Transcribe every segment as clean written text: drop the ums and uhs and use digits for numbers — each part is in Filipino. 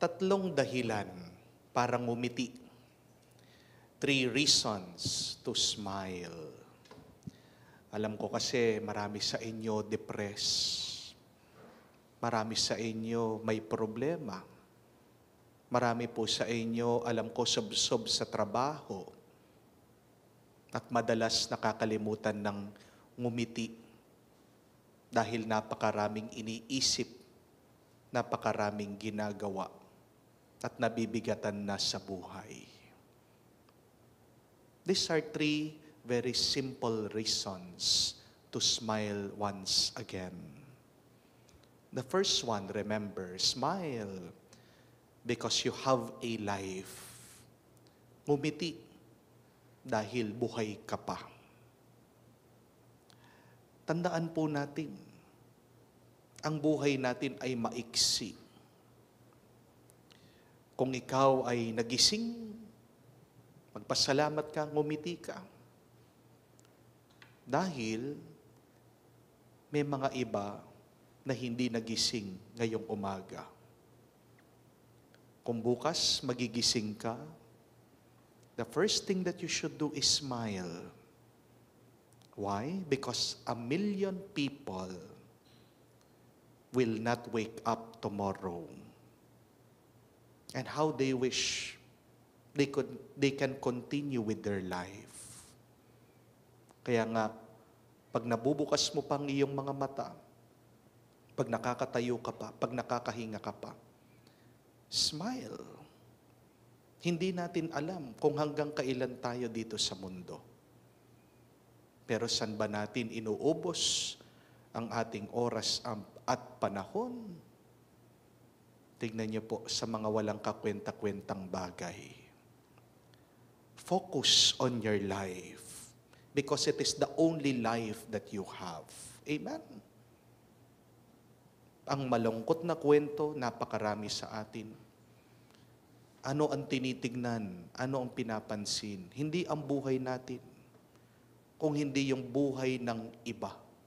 Tatlong dahilan para ngumiti. 3 reasons to smile. Alam ko kasi marami sa inyo depressed. Marami sa inyo may problema. Marami po sa inyo, alam ko, subsob sa trabaho. At madalas nakakalimutan ng ngumiti dahil napakaraming iniisip, napakaraming ginagawa, at nabibigatan na sa buhay. These are 3 very simple reasons to smile once again. The first one, remember, smile because you have a life. Ngumiti dahil buhay ka pa. Tandaan po natin, ang buhay natin ay maiksi. Kung ikaw ay nagising, magpasalamat ka, ngumiti ka. Dahil may mga iba na hindi nagising ngayong umaga. Kung bukas magigising ka, the first thing that you should do is smile. Why? Because 1,000,000 people will not wake up tomorrow. And how they wish they can continue with their life. Kaya nga, pag nabubukas mo pang iyong mga mata, pag nakakatayo ka pa, pag nakakahinga ka pa, smile. Hindi natin alam kung hanggang kailan tayo dito sa mundo. Pero saan ba natin inuubos ang ating oras at panahon? Tignan niyo po sa mga walang kakwenta-kwentang bagay. Focus on your life because it is the only life that you have. Amen? Ang malungkot na kwento, napakarami sa atin. Ano ang tinitignan? Ano ang pinapansin? Hindi ang buhay natin, kung hindi yung buhay ng iba.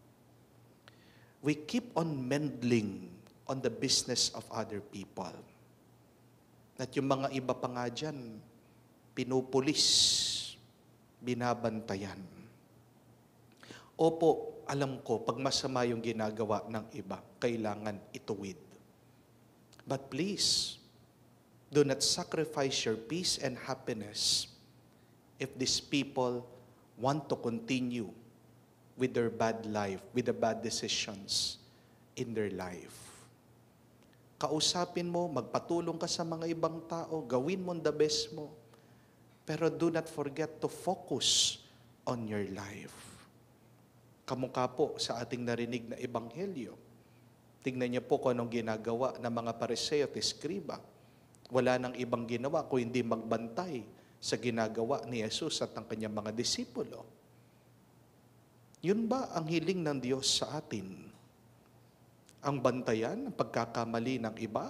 We keep on meddling on the business of other people. At yung mga iba pa nga dyan, pinupulis, binabantayan. Opo, alam ko, pag masama yung ginagawa ng iba, kailangan ituwid. But please, do not sacrifice your peace and happiness if these people want to continue with their bad life, with the bad decisions in their life. Kausapin mo, magpatulong ka sa mga ibang tao, gawin mo the best mo. Pero do not forget to focus on your life. Kamukha po sa ating narinig na ebanghelyo. Tingnan niyo po kung anong ginagawa ng mga Pariseo at Eskriba. Wala nang ibang ginawa kung hindi magbantay sa ginagawa ni Jesus at ang kanyang mga disipulo. Yun ba ang hiling ng Diyos sa atin? Ang bantayan, ang pagkakamali ng iba?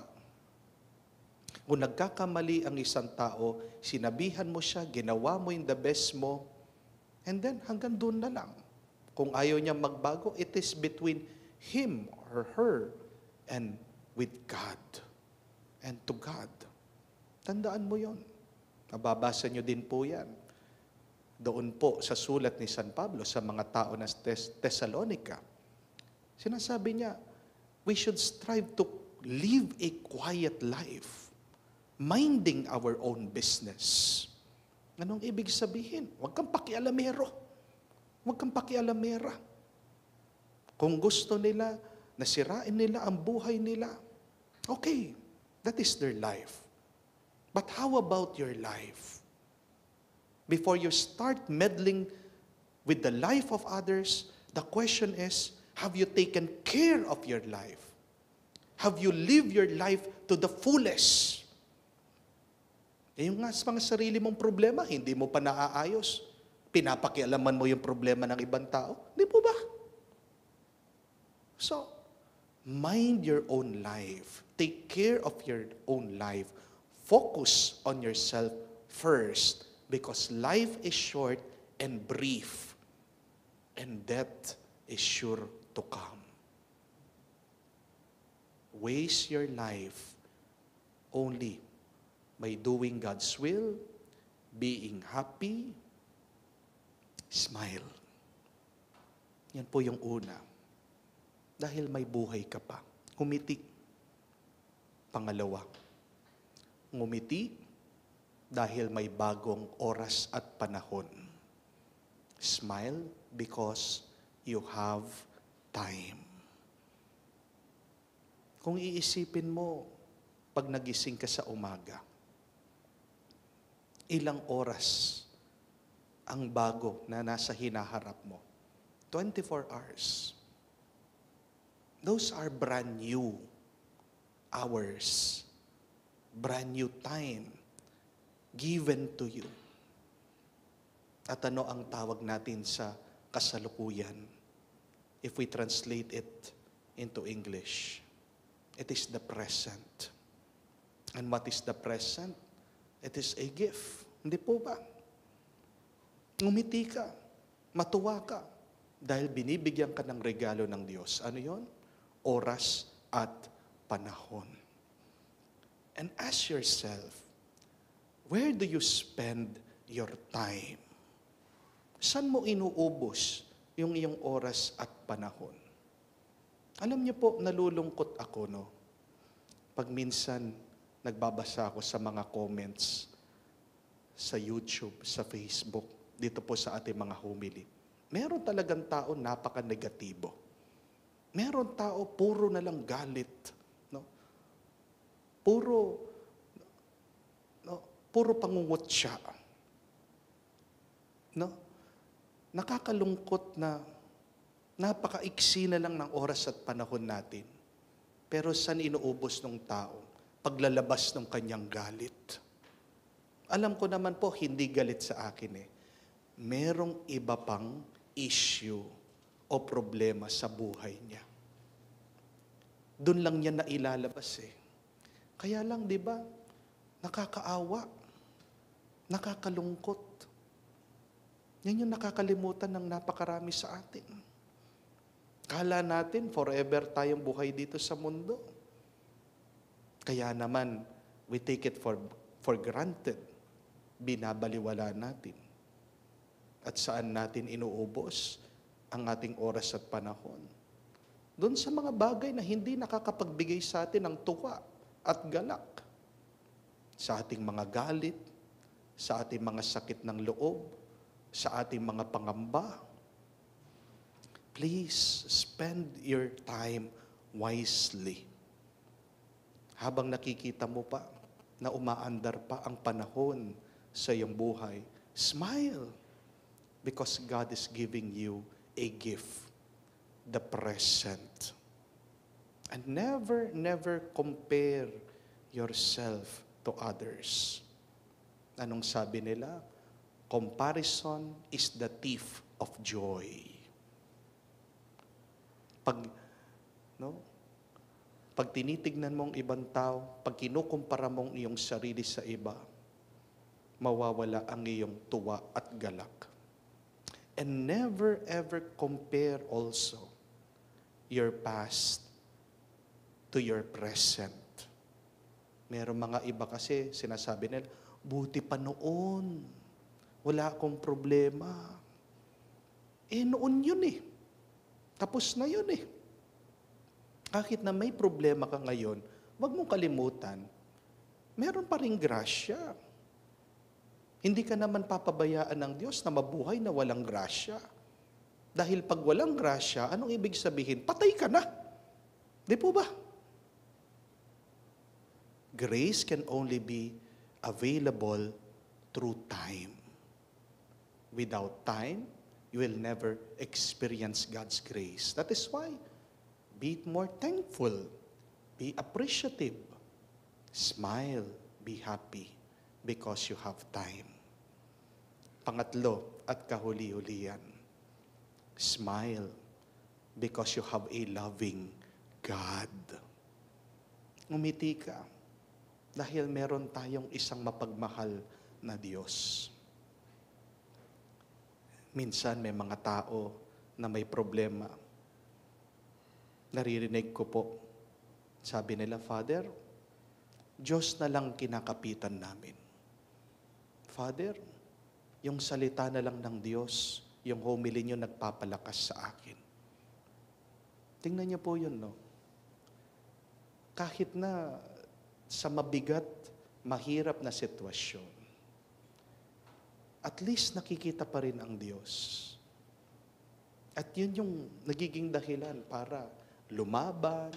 Kung nagkakamali ang isang tao, sinabihan mo siya, ginawa mo yung the best mo, and then hanggang doon na lang. Kung ayaw niya magbago, it is between him or her and with God and to God. Tandaan mo yon. Nababasa niyo din po yan. Doon po sa sulat ni San Pablo sa mga tao ng Thessalonica. Sinasabi niya, we should strive to live a quiet life, minding our own business. Anong ibig sabihin? Huwag kang pakialamero. Huwag kang pakialamera. Kung gusto nila, nasirain nila ang buhay nila, okay, that is their life. But how about your life? Before you start meddling with the life of others, the question is, have you taken care of your life? Have you lived your life to the fullest? Yung nga sa mga sarili mong problema, hindi mo pa naaayos. Pinapakialaman mo yung problema ng ibang tao. Di po ba? So, mind your own life. Take care of your own life. Focus on yourself first because life is short and brief and death is sure to come. Waste your life only by doing God's will, being happy, smile. Yan po yung una. Dahil may buhay ka pa. Ngumiti. Pangalawa, ngumiti dahil may bagong oras at panahon. Smile because you have time. Kung iisipin mo, pag nagising ka sa umaga, ilang oras ang bago na nasa hinaharap mo? 24 hours. Those are brand new hours, brand new time given to you. At ano ang tawag natin sa kasalukuyan? If we translate it into English, it is the present. And what is the present? It is a gift. Hindi po ba? Ngumiti ka, matuwa ka, dahil binibigyan ka ng regalo ng Diyos. Ano yon? Oras at panahon. And ask yourself, where do you spend your time? Saan mo inuubos yung iyong oras at panahon? Alam niyo po, nalulungkot ako, no? Pag minsan, nagbabasa ako sa mga comments sa YouTube, sa Facebook, dito po sa ating mga homily. Meron talagang tao napaka-negatibo. Meron tao, puro na lang galit. No? Puro pangungutya. No? Nakakalungkot na napaka-iksi na lang ng oras at panahon natin. Pero saan inuubos ng tao? Paglalabas ng kanyang galit. Alam ko naman po, hindi galit sa akin eh. Merong iba pang issue o problema sa buhay niya. Doon lang niya nailalabas eh. Kaya lang, di ba, nakakaawa, nakakalungkot. Yan yung nakakalimutan ng napakarami sa atin. Kala natin, forever tayong buhay dito sa mundo. Kaya naman, we take it for granted. Binabaliwala natin. At saan natin inuubos ang ating oras at panahon? Doon sa mga bagay na hindi nakakapagbigay sa atin ng tuwa at galak. Sa ating mga galit, sa ating mga sakit ng loob, sa ating mga pangamba. Please spend your time wisely. Habang nakikita mo pa na umaandar pa ang panahon sa iyong buhay, smile because God is giving you a gift, the present. And never compare yourself to others. Anong sabi nila? Comparison is the thief of joy. Pag tinitignan mong ibang tao, pag kinukumpara mong iyong sarili sa iba, mawawala ang iyong tuwa at galak. And never ever compare also your past to your present. Merong mga iba kasi sinasabi nila, buti pa noon, wala akong problema. Noon yun eh. Tapos na yun eh. Kahit na may problema ka ngayon, wag mong kalimutan, meron pa ring grasya. Hindi ka naman papabayaan ng Diyos na mabuhay na walang grasya. Dahil pag walang grasya, anong ibig sabihin? Patay ka na. Di po ba? Grace can only be available through time. Without time, you will never experience God's grace. That is why, be more thankful, be appreciative, smile, be happy, because you have time. Pangatlo at kahuli-hulihan, smile, because you have a loving God. Ngumiti ka, dahil meron tayong isang mapagmahal na Diyos. Minsan may mga tao na may problema. Naririnig ko po, sabi nila, Father, Diyos na lang kinakapitan namin. Father, yung salita na lang ng Diyos, yung homily niyo nagpapalakas sa akin. Tingnan niyo po yun, no? Kahit na sa mabigat, mahirap na sitwasyon, at least nakikita pa rin ang Diyos. At yun yung nagiging dahilan para lumaban,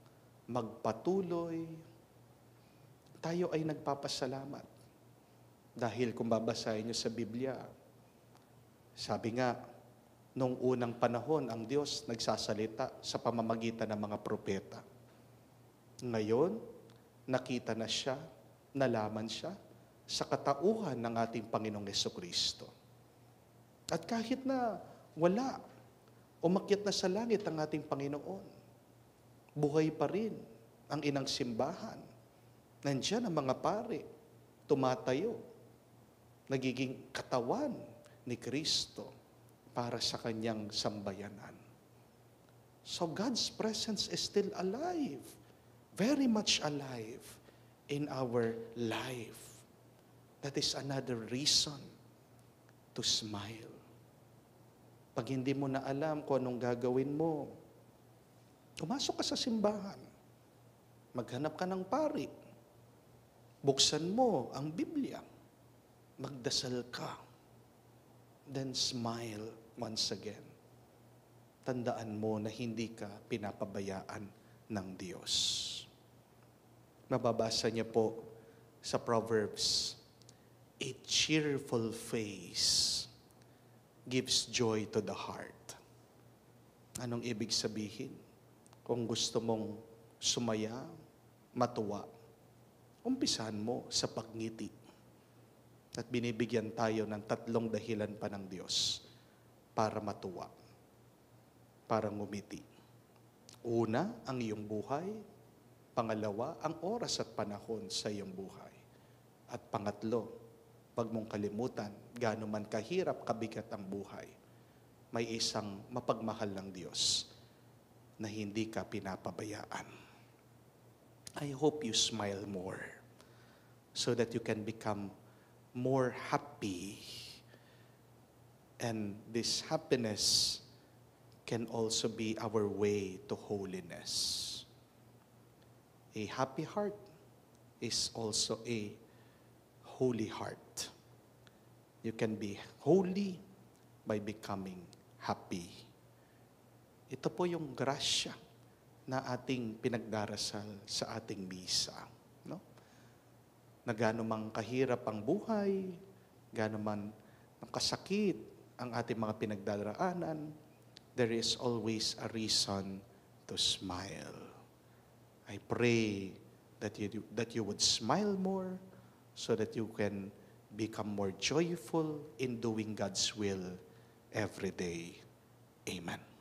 magpatuloy. Tayo ay nagpapasalamat. Dahil kung babasahin nyo sa Biblia, sabi nga, nung unang panahon, ang Diyos nagsasalita sa pamamagitan ng mga propeta. Ngayon, nakita na siya, nalaman siya sa katauhan ng ating Panginoong Jesucristo. At kahit na wala, umakyat na sa langit ang ating Panginoon, buhay pa rin ang inang simbahan. Nandiyan ang mga pare, tumatayo, nagiging katawan ni Kristo para sa kanyang sambayanan. So God's presence is still alive, very much alive in our life. That is another reason to smile. Pag hindi mo na alam kung anong gagawin mo, pumasok ka sa simbahan. Maghanap ka ng pari. Buksan mo ang Biblia. Magdasal ka. Then smile once again. Tandaan mo na hindi ka pinapabayaan ng Diyos. Mababasa niya po sa Proverbs, a cheerful face gives joy to the heart. Anong ibig sabihin? Kung gusto mong sumaya, matuwa, umpisahan mo sa pagngiti. At binibigyan tayo ng 3 dahilan pa ng Diyos para matuwa, para ngumiti. Una, ang iyong buhay. Pangalawa, ang oras at panahon sa iyong buhay. At pangatlo, wag mong kalimutan, gaano man kahirap, kabigat ang buhay, may isang mapagmahal ng Diyos na hindi ka pinapabayaan. I hope you smile more so that you can become more happy. And this happiness can also be our way to holiness. A happy heart is also a holy heart. You can be holy by becoming happy. Ito po yung grasya na ating pinagdarasal sa ating misa. No? Na gaano mang kahirap ang buhay, gaano man kasakit ang ating mga pinagdaraanan, there is always a reason to smile. I pray that you would smile more so that you can become more joyful in doing God's will every day. Amen.